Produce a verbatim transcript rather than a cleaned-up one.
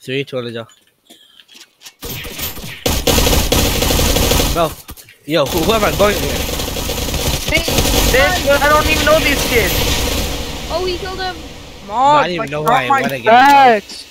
Three, two, let's go. Bro, yo, who, who am I going here? This, I don't even know these kids. Oh, he killed him. Mom, I don't even like, know drop why I my wanna get bags.